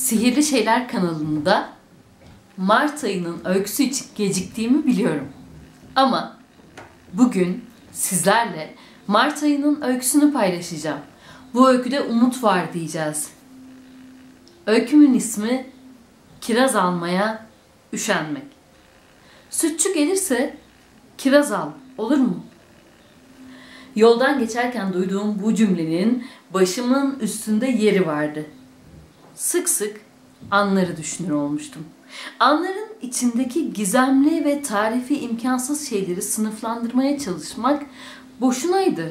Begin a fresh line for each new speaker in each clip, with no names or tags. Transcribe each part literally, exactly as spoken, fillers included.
Sihirli Şeyler kanalında Mart ayının öyküsü için geciktiğimi biliyorum. Ama bugün sizlerle Mart ayının öyküsünü paylaşacağım. Bu öyküde umut var diyeceğiz. Öykümün ismi Kiraz almaya üşenmek. Sütçü gelirse kiraz al, olur mu? Yoldan geçerken duyduğum bu cümlenin başımın üstünde yeri vardı. Sık sık anları düşünür olmuştum. Anların içindeki gizemli ve tarifi imkansız şeyleri sınıflandırmaya çalışmak boşunaydı.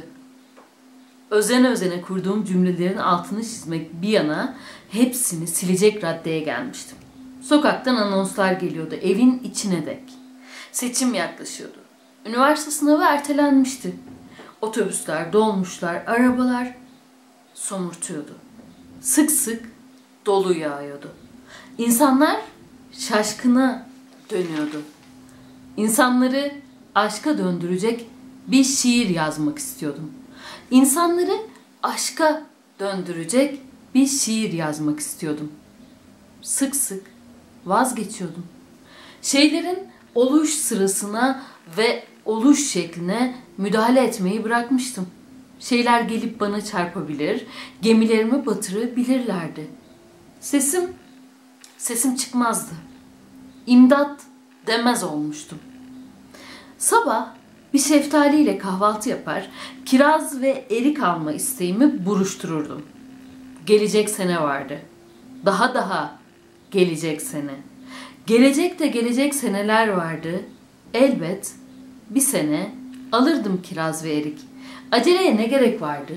Özene özene kurduğum cümlelerin altını çizmek bir yana hepsini silecek raddeye gelmiştim. Sokaktan anonslar geliyordu evin içine dek. Seçim yaklaşıyordu. Üniversite sınavı ertelenmişti. Otobüsler, dolmuşlar, arabalar somurtuyordu. Sık sık dolu yağıyordu. İnsanlar şaşkına dönüyordu. İnsanları aşka döndürecek bir şiir yazmak istiyordum. İnsanları aşka döndürecek bir şiir yazmak istiyordum. Sık sık vazgeçiyordum. Şeylerin oluş sırasına ve oluş şekline müdahale etmeyi bırakmıştım. Şeyler gelip bana çarpabilir, gemilerimi batırabilirlerdi. Sesim, sesim çıkmazdı. İmdat demez olmuştum. Sabah bir şeftaliyle kahvaltı yapar, kiraz ve erik alma isteğimi buruştururdum. Gelecek sene vardı. Daha daha gelecek sene. Gelecek de gelecek seneler vardı. Elbet bir sene alırdım kiraz ve erik. Aceleye ne gerek vardı?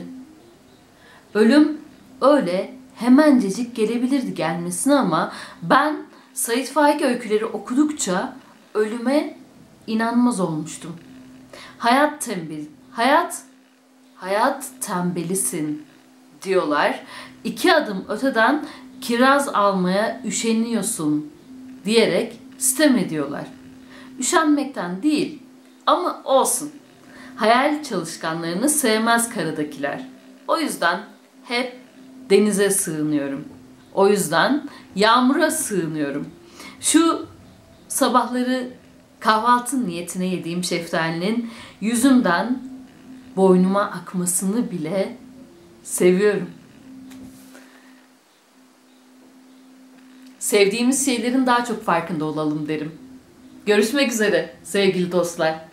Ölüm öyle hemencecik gelebilirdi gelmesine ama ben Sait Faik öyküleri okudukça ölüme inanmaz olmuştum. Hayat tembel, hayat, hayat tembelisin diyorlar. İki adım öteden kiraz almaya üşeniyorsun diyerek sitem ediyorlar. Üşenmekten değil ama olsun. Hayal çalışkanlarını sevmez karadakiler. O yüzden hep denize sığınıyorum. O yüzden yağmura sığınıyorum. Şu sabahları kahvaltı niyetine yediğim şeftalinin yüzümden boynuma akmasını bile seviyorum. Sevdiğimiz şeylerin daha çok farkında olalım derim. Görüşmek üzere sevgili dostlar.